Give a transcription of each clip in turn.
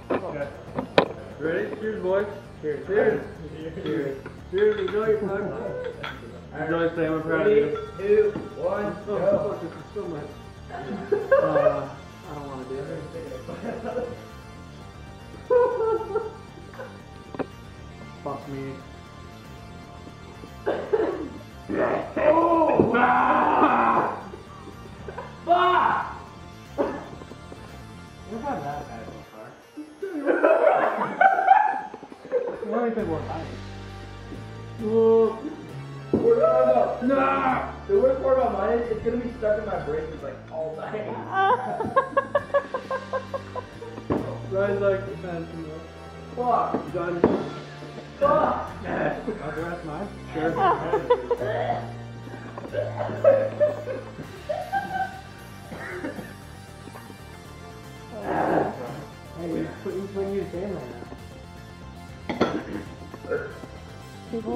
Okay. Ready? Cheers, boys. Cheers. Cheers. Cheers. Cheers. Enjoy your time. Enjoy, Sam. I'm proud of you. 3, 2, 1, go. This is so much. I don't want to do it. Fuck me. Oh! Ah! Ah! We're not that bad so far. We only took one bite. Nah! The worst part about mine is it's gonna be stuck in my braces like all night. Rise like the phantom. Fuck! Done. Fuck! I'll the rest mine? Sure. Hey, which one you saying right now? People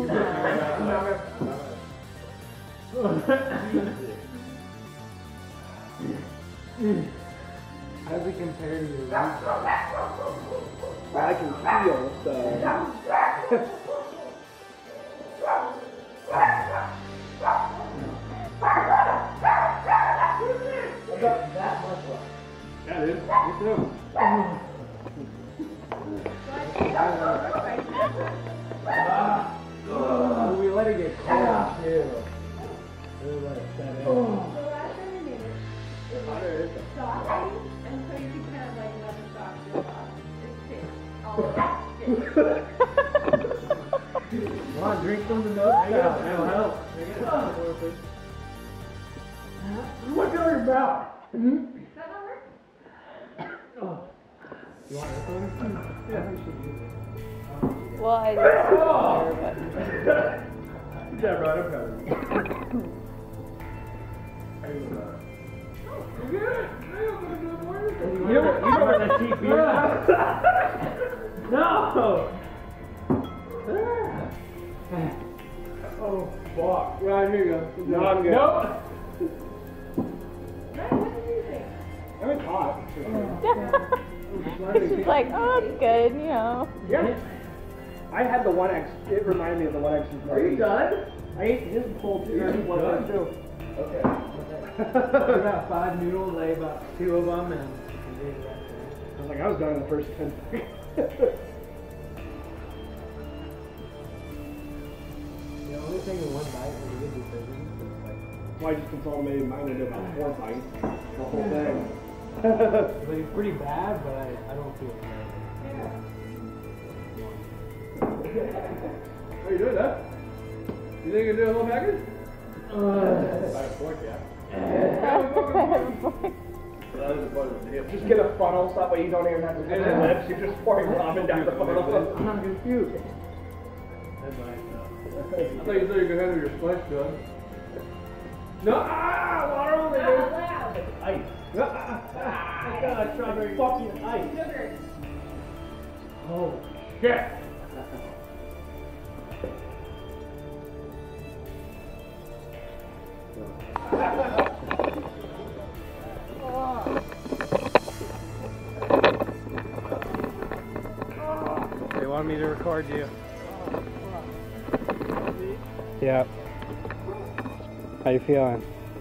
How does it compare to your I can feel, so. About that much left. Yeah, dude. Me too. We let it get cold too. We let it set in. The last time we made it, it was saucy, and so you can kind of like let the sauce go off. It's thick. All Come on, drink some of the milk. That'll help. Look at your mouth. Does that not work? You want this one? Yeah, we should use it. well, I didn't Yeah, bro, I'm proud of you. You know what that cheap beer is? No! Oh, fuck. Right, here you go. No, I'm good. Nope. Right, what did you think? I mean, hot. She's like, oh, it's good, you know. Yeah. I had the 1X. It reminded me of the 1X. Are you done? I ate his whole two. You're One done? too. Okay. About 5 noodles, I ate about 2 of them, and I was like, I was done in the first 10 seconds. the only thing in one bite when you get decisions is like, So I just consolidated mine into about 4 bites. The whole thing. it's like pretty bad, but I don't feel bad. How you doing, that? You think you can do a whole package? By a fork, yeah. Just get a funnel so that way you don't even have to do your lips. You're just pouring ramen down the funnel. I'm not confused. That's nice. I thought you said you could handle your flesh, Doug. No! Water only, dude! Ice. I got strawberry fucking ice. Sugar. Oh, shit! They want me to record you. Yeah. How you feeling?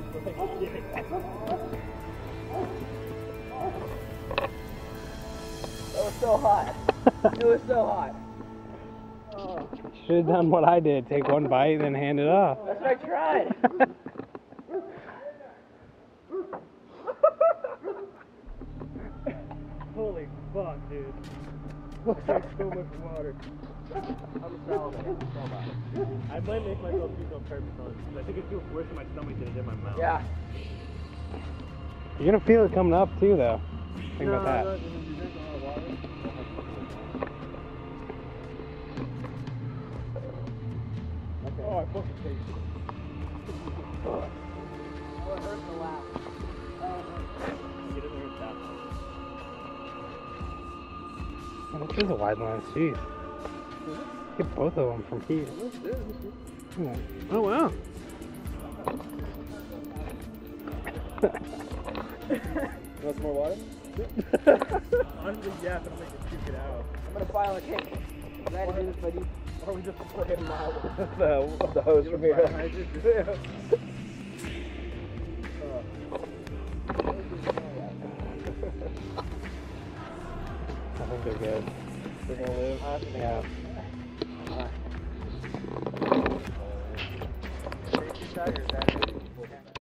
It was so hot. It was so hot. Should have done what I did. Take one bite and then hand it off. That's what I tried. Holy fuck, dude. There's so much water. I'm salivating so much. I might make myself puke on purpose on it. I think it feels worse in my stomach than it did in my mouth. Yeah. You're gonna feel it coming up too, though. Think about that. Did you drink a lot of water? Oh, I fucking taste it. Oh, it hurts to laugh. Get in there and tap. Oh, this is a wide lens, jeez. Get both of them from here. Yeah. Oh, wow. want some more water? Honestly, yeah, but I'm gonna puke it out. I'm gonna file a case. That is, buddy. Or we just spray him out of the hose from here. I think they're good. They're gonna live? Yeah. Safety side or is that